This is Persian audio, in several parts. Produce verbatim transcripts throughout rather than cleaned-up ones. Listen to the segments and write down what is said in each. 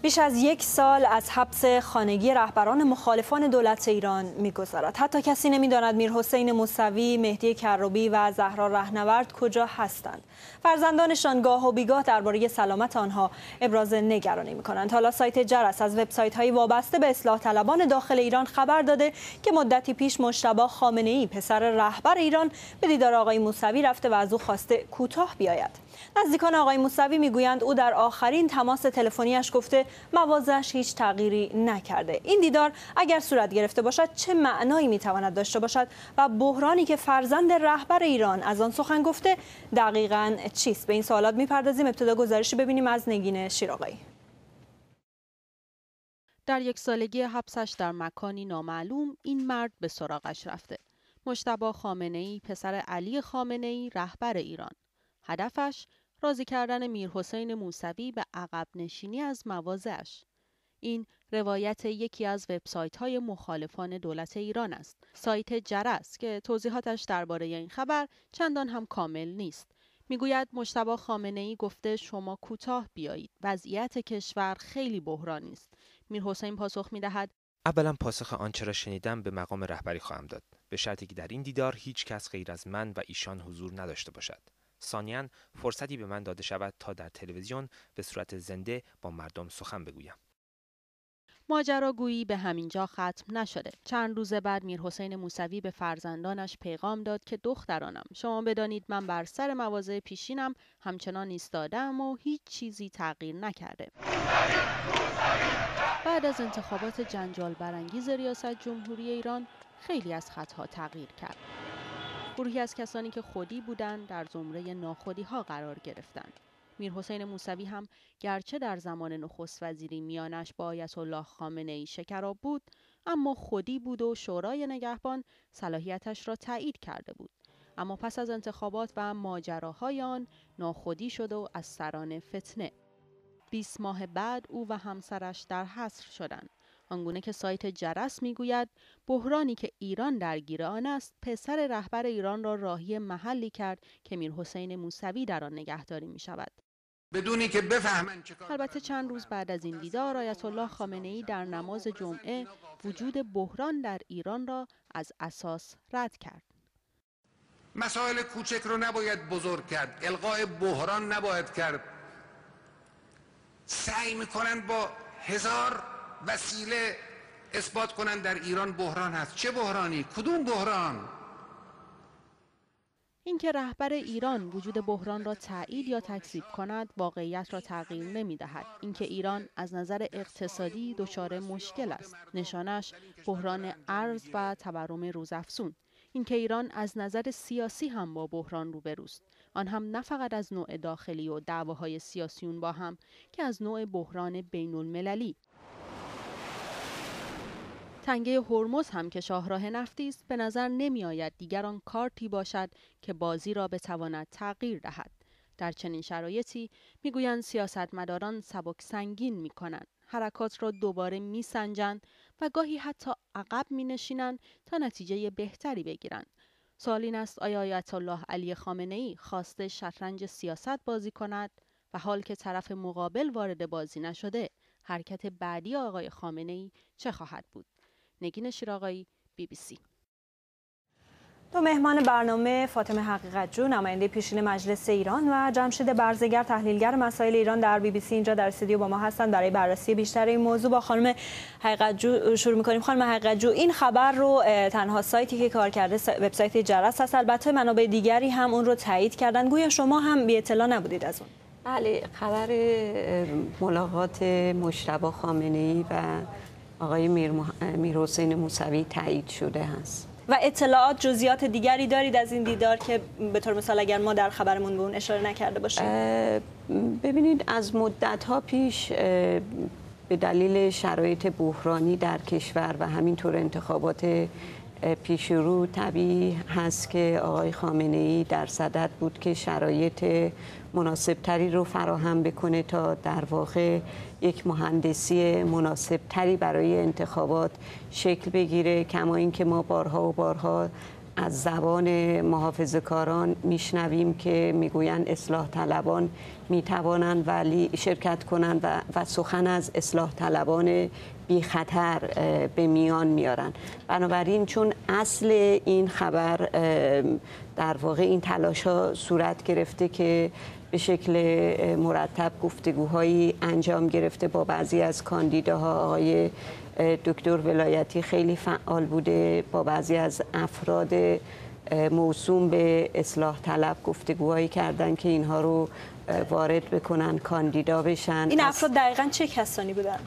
بیش از یک سال از حبس خانگی رهبران مخالفان دولت ایران می‌گذرد. حتی کسی نمی‌داند میرحسین موسوی، مهدی کروبی و زهرا رهنورد کجا هستند. فرزندانشان گاه و بیگاه درباره سلامت آنها ابراز نگرانی می‌کنند. حالا سایت جرس از وبسایت‌های وابسته به اصلاح طلبان داخل ایران خبر داده که مدتی پیش مجتبی خامنه‌ای پسر رهبر ایران به دیدار آقای موسوی رفته و از او خواسته کوتاه بیاید. نزدیکان آقای موسوی میگویند او در آخرین تماس تلفنیش گفته مواضعش هیچ تغییری نکرده. این دیدار اگر صورت گرفته باشد چه معنایی میتواند داشته باشد و بحرانی که فرزند رهبر ایران از آن سخن گفته دقیقاً چیست؟ به این سوالات میپردازیم. ابتدا گزارشی ببینیم از نگین شیرآقایی. در یک سالگی حبسش در مکانی نامعلوم این مرد به سراغش رفته. مجتبی خامنه‌ای پسر علی خامنه‌ای رهبر ایران. هدفش راضی کردن میرحسین موسوی به عقب نشینی از مواضعش. این روایت یکی از وبسایت‌های مخالفان دولت ایران است. سایت جرس که توضیحاتش درباره این خبر چندان هم کامل نیست. میگوید مجتبی خامنه‌ای گفته شما کوتاه بیایید. وضعیت کشور خیلی بحرانی است. میرحسین پاسخ می‌دهد اولا پاسخ آنچه را شنیدم به مقام رهبری خواهم داد، به شرطی که در این دیدار هیچ کس غیر از من و ایشان حضور نداشته باشد. ثانیاً فرصتی به من داده شود تا در تلویزیون به صورت زنده با مردم سخن بگویم. ماجراگویی به همین جا ختم نشده. چند روز بعد میرحسین موسوی به فرزندانش پیغام داد که دخترانم شما بدانید من بر سر مواضع پیشینم همچنان ایستاده‌ام و هیچ چیزی تغییر نکرده. بعد از انتخابات جنجال برانگیز ریاست جمهوری ایران خیلی از خطها تغییر کرد. گروهی از کسانی که خودی بودند در زمره ناخودی ها قرار گرفتند. میرحسین موسوی هم گرچه در زمان نخست وزیری میانش با آیت الله خامنه‌ای شکراب بود، اما خودی بود و شورای نگهبان صلاحیتش را تایید کرده بود. اما پس از انتخابات و ماجراهای آن ناخودی شد و از سران فتنه. بیست ماه بعد او و همسرش در حصر شدند. آنگونه که سایت جرس میگوید بحرانی که ایران درگیر آن است پسر رهبر ایران را راهی محلی کرد که میرحسین موسوی در آن نگهداری می شود. بدونی که بفهمن چه کار. البته چند روز بعد از این دیدار آیت الله خامنه‌ای در نماز جمعه وجود بحران در ایران را از اساس رد کرد. مسائل کوچک رو نباید بزرگ کرد، القای بحران نباید کرد. سعی میکنن با هزار وسیله اثبات کنن در ایران بحران هست. چه بحرانی؟ کدوم بحران؟ اینکه رهبر ایران وجود بحران را تایید یا تکذیب کند واقعیت را تغییر نمی‌دهد. اینکه ایران از نظر اقتصادی دچار مشکل است، نشانش بحران ارز و تورم روزافزون. اینکه ایران از نظر سیاسی هم با بحران روبروست، آن هم نه فقط از نوع داخلی و دعواهای سیاسیون با هم که از نوع بحران بین المللی. تنگه هرمز هم که شاهراه نفتی است به نظر نمی آید دیگر آن کارتی باشد که بازی را بتواند تغییر دهد. در چنین شرایطی میگویند سیاستمداران سبک سنگین می کنند، حرکات را دوباره می سنجند و گاهی حتی عقب می نشینند تا نتیجه بهتری بگیرند. سوال این است آیا آیت الله علی خامنه‌ای خواسته شطرنج سیاست بازی کند و حال که طرف مقابل وارد بازی نشده حرکت بعدی آقای خامنه‌ای چه خواهد بود؟ نگین شیرآقایی، بی بی سی. دو مهمان برنامه فاطمه حقیقت‌جو نماینده پیشین مجلس ایران و جمشید برزگر تحلیلگر مسائل ایران در بی بی سی اینجا در استودیو با ما هستند. برای بررسی بیشتر این موضوع با خانم حقیقت‌جو شروع می‌کنیم. خانم حقیقت‌جو، این خبر رو تنها سایتی که کار کرده وبسایت جرس هست، البته منابع دیگری هم اون رو تایید کردن، گویا شما هم بی اطلاع نبودید از اون؟ بله، خبر ملاقات مجتبی خامنه‌ای و آقای میرحسین موسوی تایید شده هست. و اطلاعات جزئیات دیگری دارید از این دیدار که به طور مثال اگر ما در خبرمون به اون اشاره نکرده باشیم؟ ببینید، از مدت‌ها پیش به دلیل شرایط بحرانی در کشور و همینطور انتخابات پیش رو طبیعی هست که آقای خامنه‌ای در صدد بود که شرایط مناسبتری رو فراهم بکنه تا در واقع یک مهندسی مناسبتری برای انتخابات شکل بگیره. کما اینکه ما بارها و بارها از زبان محافظه‌کاران میشنویم که میگویند اصلاح طلبان میتوانند ولی شرکت کنند و, و سخن از اصلاح طلبان بی خطر به میان میارن. بنابراین چون اصل این خبر در واقع این تلاش ها صورت گرفته که به شکل مرتب گفتگوهایی انجام گرفته با بعضی از کاندیداها، آقای دکتر ولایتی خیلی فعال بوده، با بعضی از افراد موسوم به اصلاح طلب گفتگوهایی کردن که اینها رو وارد بکنن کاندیدا بشن. این افراد دقیقاً چه کسانی بودن؟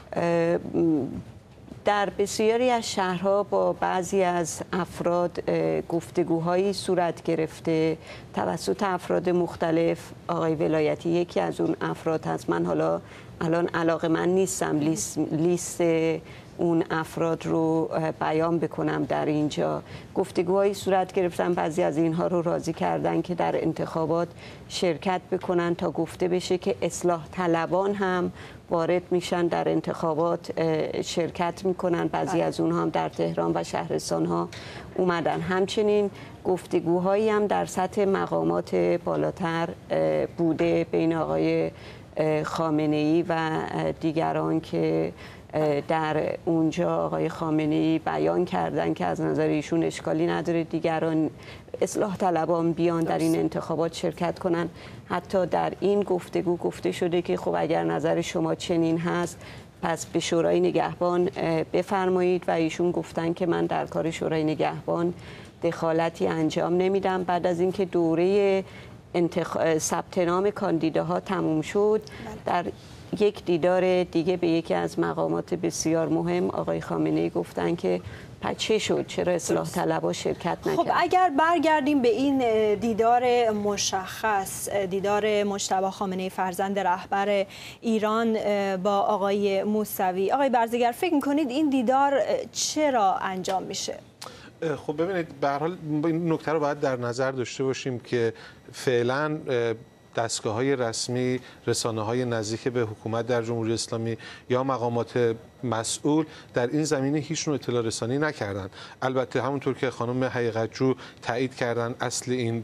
در بسیاری از شهرها با بعضی از افراد گفتگوهایی صورت گرفته توسط افراد مختلف. آقای ولایتی یکی از اون افراد هست. من حالا الان علاقه‌مند نیستم لیست, لیست اون افراد رو بیان بکنم در اینجا. گفتگوهایی صورت گرفتن، بعضی از اینها رو راضی کردن که در انتخابات شرکت بکنن تا گفته بشه که اصلاح طلبان هم وارد میشن در انتخابات شرکت میکنن. بعضی از اونها هم در تهران و شهرستان ها اومدن. همچنین گفتگوهایی هم در سطح مقامات بالاتر بوده بین آقای خامنه‌ای و دیگران که در اونجا آقای خامنه‌ای بیان کردن که از نظر ایشون اشکالی نداره دیگران اصلاح طلبان بیان در این انتخابات شرکت کنن. حتی در این گفتگو گفته شده که خب اگر نظر شما چنین هست پس به شورای نگهبان بفرمایید و ایشون گفتن که من در کار شورای نگهبان دخالتی انجام نمیدم. بعد از اینکه دوره انتخ... ثبت نام کاندیداها تموم شد، در یک دیدار دیگه به یکی از مقامات بسیار مهم آقای خامنه‌ای گفتن که پس چه شد، چرا اصلاح طلبها شرکت نکرد؟ خب اگر برگردیم به این دیدار مشخص، دیدار مجتبی خامنه‌ای فرزند رهبر ایران با آقای موسوی، آقای برزگر فکر می‌کنید این دیدار چرا انجام میشه؟ خب ببینید به هر حال این نکته رو باید در نظر داشته باشیم که فعلا دستگاه‌های رسمی، رسانه‌های نزدیک به حکومت در جمهوری اسلامی یا مقامات مسئول در این زمینه هیچ نوع اطلاع رسانی نکردند. البته همونطور که خانم حقیقتجو تایید کردن اصل این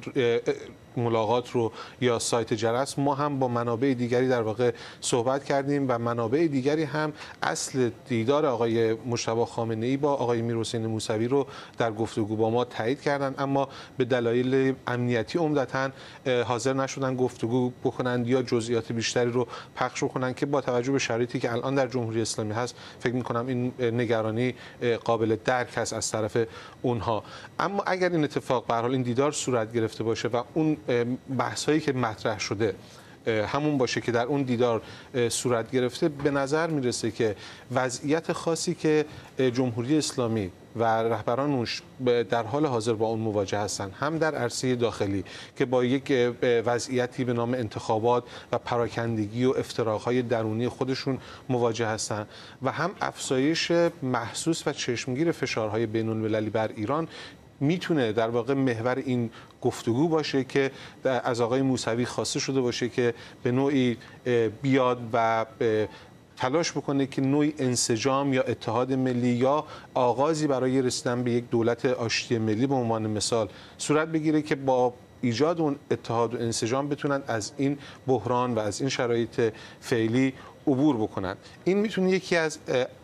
ملاقات رو یا سایت جرس، ما هم با منابع دیگری در واقع صحبت کردیم و منابع دیگری هم اصل دیدار آقای مجتبی خامنه‌ای با آقای میرحسین موسوی رو در گفتگو با ما تایید کردن، اما به دلایل امنیتی عمدتاً حاضر نشدن گفتگو بکنند یا جزئیات بیشتری رو پخش بکنن که با توجه به شرایطی که الان در جمهوری اسلامی هست فکر می‌کنم این نگرانی قابل درک است از طرف اونها. اما اگر این اتفاق به هر حال این دیدار صورت گرفته باشه و اون بحث‌هایی که مطرح شده همون باشه که در اون دیدار صورت گرفته، به نظر میرسه که وضعیت خاصی که جمهوری اسلامی و رهبرانش در حال حاضر با اون مواجه هستند، هم در عرصه داخلی که با یک وضعیتی به نام انتخابات و پراکندگی و افتراق‌های درونی خودشون مواجه هستند و هم افزایش محسوس و چشمگیر فشارهای بین‌المللی بر ایران میتونه در واقع محور این گفتگو باشه که از آقای موسوی خواسته شده باشه که به نوعی بیاد و تلاش بکنه که نوعی انسجام یا اتحاد ملی یا آغازی برای رسیدن به یک دولت آشتی ملی به عنوان مثال صورت بگیره که با ایجاد اون اتحاد و انسجام بتونن از این بحران و از این شرایط فعلی عبور بکنن. این میتونه یکی از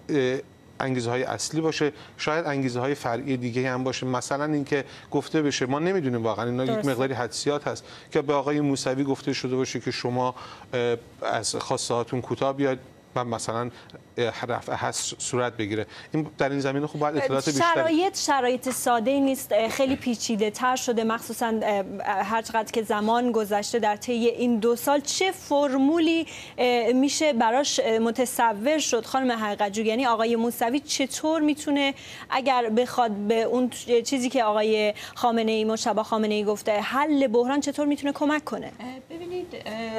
انگیزه های اصلی باشه. شاید انگیزه های فرعی دیگه هم باشه، مثلا اینکه گفته بشه، ما نمیدونیم واقعا، اینا یک مقداری حدسیات هست، که به آقای موسوی گفته شده باشه که شما از خواسته هاتون کوتاه بیاید و مثلا رفع حصر صورت بگیره. این در این زمینه خب باید اطلاعات بیشتر. شرایط شرایط ساده نیست، خیلی پیچیده تر شده، مخصوصا هر چقدر که زمان گذشته در طی این دو سال. چه فرمولی میشه براش متصور شد خانم حقیقتجو؟ یعنی آقای موسوی چطور میتونه اگر بخواد به اون چیزی که آقای خامنه‌ای مجتبی خامنه‌ای گفته حل بحران چطور میتونه کمک کنه؟ ببینید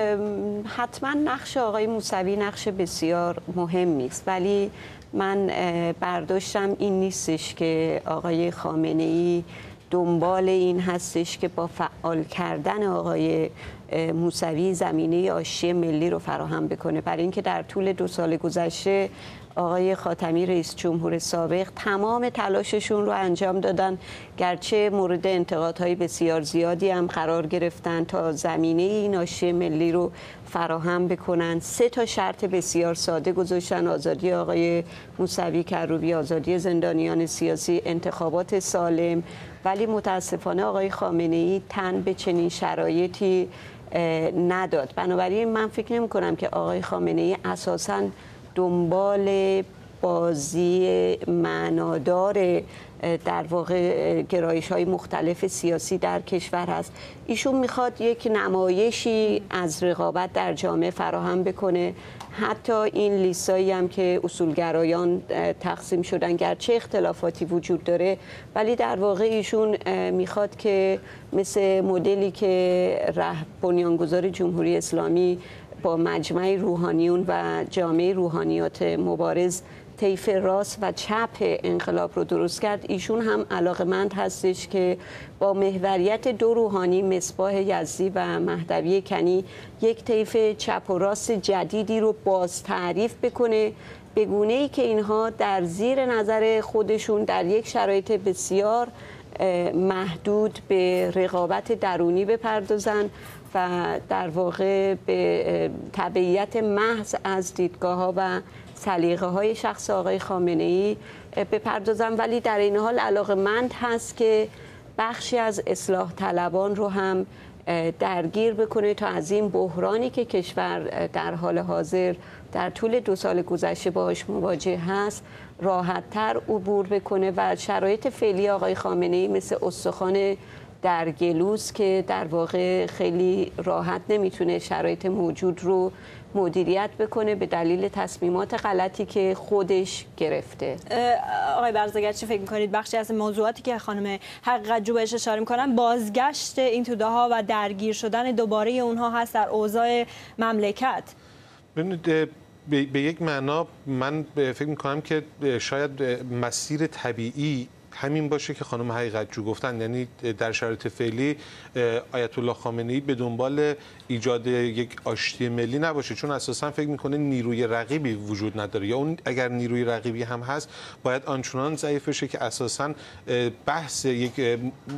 حتما نقش آقای موسوی نقش بسیار مهمی است، ولی من برداشتم این نیستش که آقای خامنه‌ای دنبال این هستش که با فعال کردن آقای موسوی زمینه آشتی ملی رو فراهم بکنه، برای اینکه در طول دو سال گذشته آقای خاتمی رئیس جمهور سابق تمام تلاششون رو انجام دادن، گرچه مورد انتقادهای بسیار زیادی هم قرار گرفتن تا زمینه این آشتی ملی رو فراهم بکنن. سه تا شرط بسیار ساده گذاشتن: آزادی آقای موسوی کروبی، آزادی زندانیان سیاسی، انتخابات سالم. ولی متاسفانه آقای خامنه‌ای تن به چنین شرایطی نداد. بنابراین من فکر نمی کنم که آقای خامنه‌ای اساساً دنبال بازی معنادار در واقع گرایش های مختلف سیاسی در کشور هست. ایشون میخواد یک نمایشی از رقابت در جامعه فراهم بکنه. حتی این لیستایی هم که اصولگرایان تقسیم شدن، گرچه اختلافاتی وجود داره، ولی در واقع ایشون میخواد که مثل مدلی که ره بنیانگذار جمهوری اسلامی با مجمع روحانیون و جامعه روحانیات مبارز طیف راست و چپ انقلاب رو درست کرد، ایشون هم علاقمند هستش که با محوریت دو روحانی مصباح یزدی و مهدوی کنی یک طیف چپ و راست جدیدی رو باز تعریف بکنه، به گونه‌ای که اینها در زیر نظر خودشون در یک شرایط بسیار محدود به رقابت درونی بپردازن و در واقع به تبعیت محض از دیدگاه‌ها و سلیقه‌های شخص آقای خامنه‌ای بپردازن. ولی در این حال علاقه‌مند هست که بخشی از اصلاح طلبان رو هم درگیر بکنه تا از این بحرانی که کشور در حال حاضر در طول دو سال گذشته باهاش مواجه هست راحت‌تر عبور بکنه و شرایط فعلی آقای خامنه‌ای مثل استخوان در گلوس که در واقع خیلی راحت نمیتونه شرایط موجود رو مدیریت بکنه به دلیل تصمیمات غلطی که خودش گرفته. آقای برزگر چی فکر میکنید بخشی از موضوعاتی که خانم حقیقت‌جو بهش اشاره میکنن بازگشت این توده ها و درگیر شدن دوباره اونها هست در اوضاع مملکت؟ ببینید به یک معنا من فکر میکنم که شاید مسیر طبیعی همین باشه که خانم حقیقت‌جو گفتن، یعنی در شرایط فعلی آیت الله خامنه‌ای به دنبال ایجاد یک آشتی ملی نباشه، چون اساسا فکر میکنه نیروی رقیبی وجود نداره، یا اون اگر نیروی رقیبی هم هست باید آنچنان ضعیف بشه که اساسا بحث یک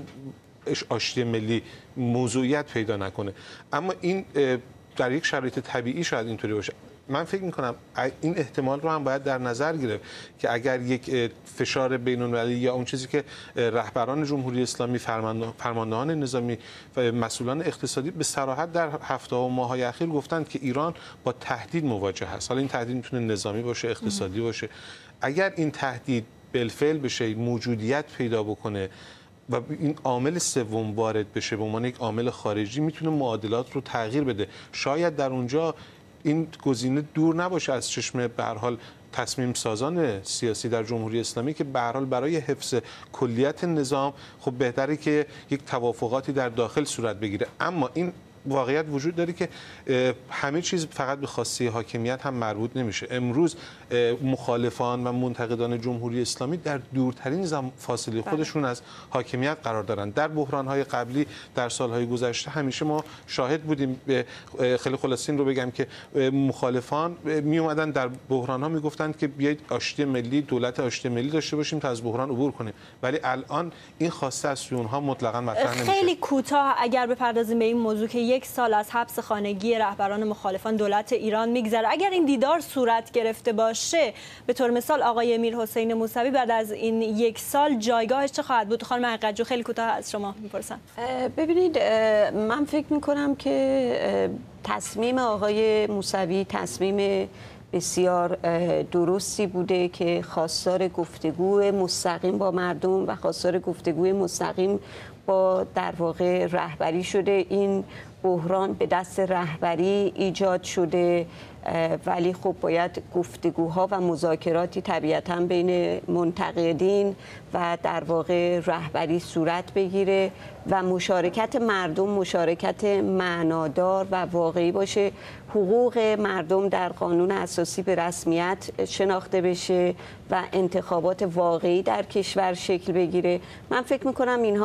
آشتی ملی موضوعیت پیدا نکنه. اما این در یک شرایط طبیعی شاید اینطوری باشه. من فکر می‌کنم این احتمال رو هم باید در نظر گرفت که اگر یک فشار بین‌المللی یا اون چیزی که رهبران جمهوری اسلامی، فرماندهان نظامی و مسئولان اقتصادی به صراحت در هفته و ماه‌های اخیر گفتند که ایران با تهدید مواجه هست. حالا این تهدید میتونه نظامی باشه، اقتصادی باشه. اگر این تهدید بالفعل بشه، موجودیت پیدا بکنه و این عامل سوم وارد بشه به عنوان یک عامل خارجی، میتونه معادلات رو تغییر بده. شاید در اونجا این گزینه دور نباشه از چشم به هر حال تصمیم سازان سیاسی در جمهوری اسلامی که به هر حال برای حفظ کلیت نظام خب بهتره که یک توافقاتی در داخل صورت بگیره. اما این واقعیت وجود داره که همه چیز فقط به خواسته حاکمیت هم مربوط نمیشه. امروز مخالفان و منتقدان جمهوری اسلامی در دورترین فاصله خودشون از حاکمیت قرار دارن. در بحران‌های قبلی در سال‌های گذشته همیشه ما شاهد بودیم. خیلی خلاصه این رو بگم که مخالفان می اومدن در بحران‌ها میگفتند که بیایید آشتی ملی، دولت آشتی ملی داشته باشیم تا از بحران عبور کنیم، ولی الان این خواسته از سوی اونها مطلقاً مطرح نمیشه. خیلی کوتاه اگر بپردازیم به این موضوع که یک سال از حبس خانگی رهبران مخالفان دولت ایران میگذره، اگر این دیدار صورت گرفته باشه به طور مثال آقای میرحسین موسوی بعد از این یک سال جایگاهش چه خواهد بود؟ خانم حقیقت‌جو خیلی کوتاه از شما میپرسم. ببینید من فکر میکنم که تصمیم آقای موسوی تصمیم بسیار درستی بوده که خواستار گفتگو مستقیم با مردم و خواستار گفتگوی مستقیم با در واقع رهبری شده. این بحران به دست رهبری ایجاد شده، ولی خب باید گفتگوها و مذاکراتی طبیعتاً بین منتقدین و در واقع رهبری صورت بگیره و مشارکت مردم مشارکت معنادار و واقعی باشه. حقوق مردم در قانون اساسی به رسمیت شناخته بشه و انتخابات واقعی در کشور شکل بگیره. من فکر میکنم اینها موارد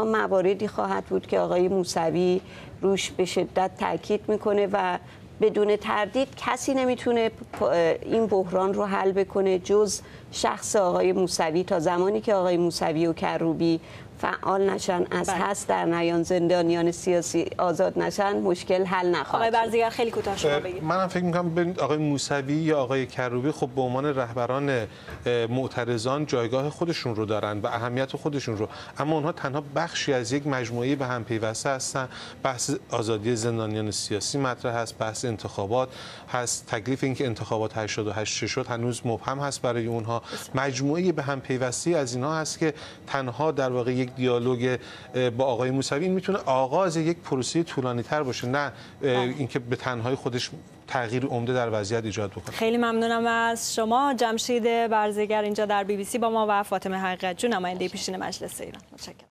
مواردی خواهد بود که آقای موسوی روش به شدت تاکید میکنه و بدون تردید کسی نمیتونه این بحران رو حل بکنه جز شخص آقای موسوی. تا زمانی که آقای موسوی و کروبی فعال نشن، از هست در نیان، زندانیان سیاسی آزاد نشن، مشکل حل نخواهد. آقای برزگر خیلی کوتاه شما بگید. منم فکر می‌کنم ببینید آقای موسوی یا آقای کروبی خب به عنوان رهبران معترضان جایگاه خودشون رو دارن و اهمیت خودشون رو، اما اونها تنها بخشی از یک مجموعه به هم پیوسته هستن. بحث آزادی زندانیان سیاسی مطرح هست، بحث انتخابات هست، تکلیف اینکه انتخابات هشتاد و هشت شد هنوز مبهم هست برای اونها. مجموعه به هم پیوسته از اینها هست که تنها در واقع یک دیالوگ با آقای موسوی میتونه آغاز یک پروسه طولانی تر باشه، نه اینکه به تنهایی خودش تغییر عمده در وضعیت ایجاد بکنه. خیلی ممنونم از شما. جمشید برزگر اینجا در بی بی سی با ما و فاطمه حقیقت‌جو نماینده پیشین مجلس ایران. متشکرم.